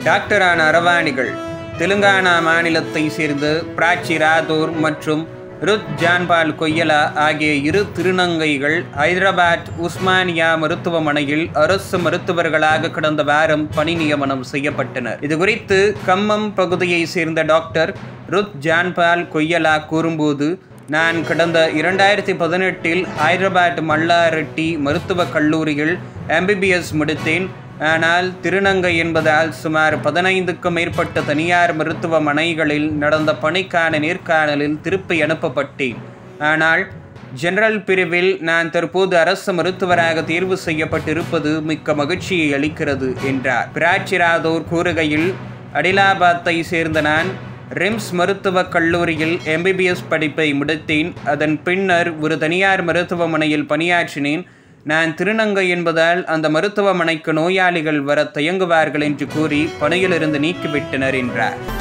டாக்டரான அரவாணிகள் தெலுங்கானா மாநிலத்தை சேர்ந்த பிராச்சி ராதோர் மற்றும் ருத் ஜான்பால் கொய்யலா ஆகிய இரு திருநங்கைகள் ஹைதராபாத் உஸ்மானியா மருத்துவமனையில் அரசு மருத்துவர்களாக கடந்த வாரம் பணி நியமனம் செய்யப்பட்டனர். இதுகுறித்து கம்மம் பகுதியை சேர்ந்த டாக்டர் ருத் ஜான்பால் கொய்யலா கூறும்போது, நான் கடந்த 2018 ஹைதராபாத் மல்லாரெட்டி மருத்துவக் கல்லூரியில் MBBS முடித்தேன். ஆனால் திருநங்கை என்பதால் சுமார் 15க்கும் மேற்பட்ட தனியார் மருத்துவமனைகளில் நடந்த பணிக்கான நேர்காணலில் திருப்பி அனுப்பப்பட்டேன். ஆனால் ஜெனரல் பிரிவில் நான் தற்போது அரசு மருத்துவராக தேர்வு செய்யப்பட்டிருப்பது மிக்க மகிழ்ச்சியை அளிக்கிறது என்றார். பிராச்சி ராதோர் கூறுகையில், அடிலாபாத்தை சேர்ந்த நான் ரிம்ஸ் மருத்துவக் கல்லூரியில் MBBS படிப்பை முடித்தேன். அதன் பின்னர் ஒரு தனியார் மருத்துவமனையில் பணியாற்றினேன். நான் திருநங்கை என்பதால் அந்த மருத்துவமனைக்கு நோயாளிகள் வர தயங்குவார்கள் என்று கூறி பணியிலிருந்து நீக்கிவிட்டனர் என்றார்.